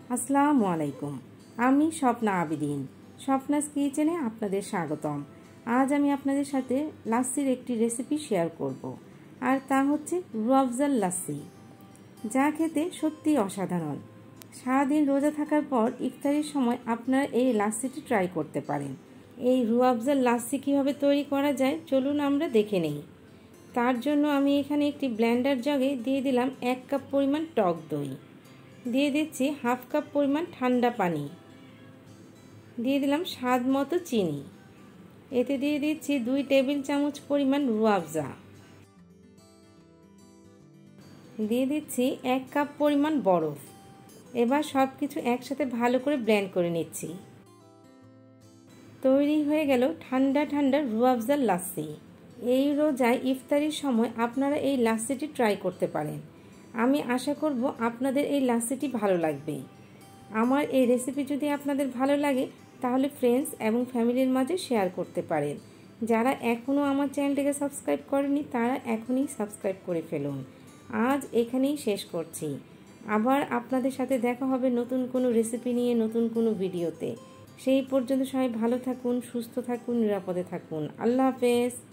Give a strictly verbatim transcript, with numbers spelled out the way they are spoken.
আসসালামু আলাইকুম। আমি স্বপ্না আবিদিন, স্বপ্নাস কিচেনে আপনাদের স্বাগতম। আজ আমি আপনাদের সাথে লাস্সির একটি রেসিপি শেয়ার করব, আর তা হচ্ছে রুহ আফজা লাস্সি, যা খেতে সত্যি অসাধারণ। সারাদিন রোজা থাকার পর ইফতারির সময় আপনারা এই লাস্সিটি ট্রাই করতে পারেন। এই রুহ আফজা লাস্সি কীভাবে তৈরি করা যায় চলুন আমরা দেখে নেই। তার জন্য আমি এখানে একটি ব্লেন্ডার জগে দিয়ে দিলাম এক কাপ পরিমাণ টক দই, দিয়ে দিচ্ছি হাফ কাপ পরিমাণ ঠান্ডা পানি, দিয়ে দিলাম স্বাদ মতো চিনি, এতে দিয়ে দিচ্ছি দুই টেবিল চামচ পরিমাণ রুহ আফজা, দিয়ে দিচ্ছি এক কাপ পরিমাণ বরফ। এবার সব কিছু একসাথে ভালো করে ব্লেন্ড করে নিচ্ছি। তৈরি হয়ে গেল ঠান্ডা ঠান্ডা রুহ আফজা লাস্সি। এই রোজায় ইফতারির সময় আপনারা এই লাস্সিটি ট্রাই করতে পারেন। আমি আশা করব আপনাদের এই লাস্সিটি ভালো লাগবে। আমার এই রেসিপি যদি আপনাদের ভালো লাগে তাহলে ফ্রেন্ডস এবং ফ্যামিলির মাঝে শেয়ার করতে পারেন। যারা এখনও আমার চ্যানেলটিকে সাবস্ক্রাইব করেনি তারা এখনই সাবস্ক্রাইব করে ফেলুন। আজ এখানেই শেষ করছি। আবার আপনাদের সাথে দেখা হবে নতুন কোনো রেসিপি নিয়ে, নতুন কোনো ভিডিওতে। সেই পর্যন্ত সবাই ভালো থাকুন, সুস্থ থাকুন, নিরাপদে থাকুন। আল্লাহ হাফেজ।